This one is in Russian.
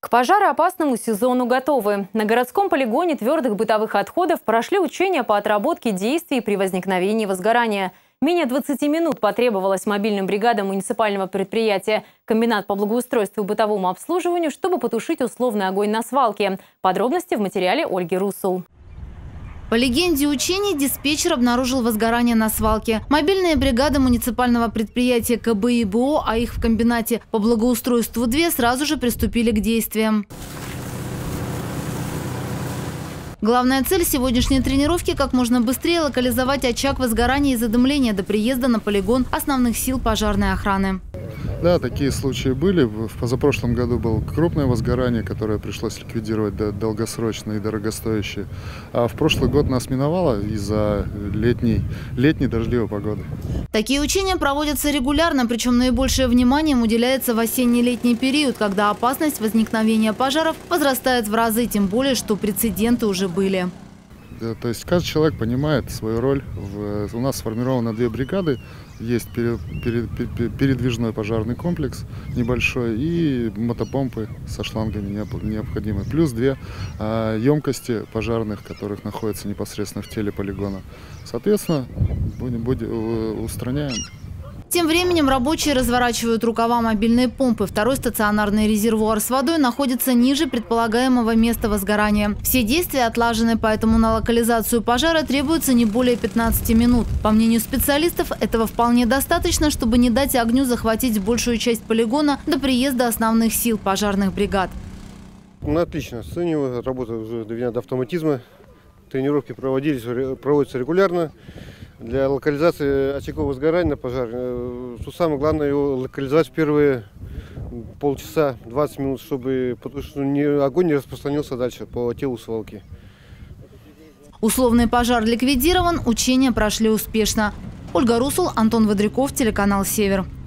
К пожароопасному сезону готовы. На городском полигоне твердых бытовых отходов прошли учения по отработке действий при возникновении возгорания. Менее 20 минут потребовалось мобильным бригадам муниципального предприятия «Комбинат по благоустройству и бытовому обслуживанию», чтобы потушить условный огонь на свалке. Подробности в материале Ольги Русул. По легенде учений, диспетчер обнаружил возгорание на свалке. Мобильные бригады муниципального предприятия КБИБО, а их в комбинате по благоустройству 2, сразу же приступили к действиям. Главная цель сегодняшней тренировки – как можно быстрее локализовать очаг возгорания и задымления до приезда на полигон основных сил пожарной охраны. Да, такие случаи были. В позапрошлом году было крупное возгорание, которое пришлось ликвидировать долгосрочно и дорогостоящее. А в прошлый год нас миновало из-за летней дождливой погоды. Такие учения проводятся регулярно, причем наибольшее внимание им уделяется в осенне-летний период, когда опасность возникновения пожаров возрастает в разы, тем более, что прецеденты уже были. То есть каждый человек понимает свою роль. У нас сформировано 2 бригады. Есть передвижной пожарный комплекс небольшой и мотопомпы со шлангами необходимы. Плюс 2 емкости пожарных, которых находятся непосредственно в теле полигона. Соответственно, устраняем. Тем временем рабочие разворачивают рукава мобильной помпы. Второй стационарный резервуар с водой находится ниже предполагаемого места возгорания. Все действия отлажены, поэтому на локализацию пожара требуется не более 15 минут. По мнению специалистов, этого вполне достаточно, чтобы не дать огню захватить большую часть полигона до приезда основных сил пожарных бригад. Отлично оцениваю, работа уже доведена до автоматизма. Тренировки проводятся регулярно. Для локализации очагов возгорания на пожар, самое главное его локализовать в первые полчаса, 20 минут, чтобы огонь не распространился дальше по телу свалки. Условный пожар ликвидирован, учения прошли успешно. Ольга Русул, Антон Водряков, телеканал «Север».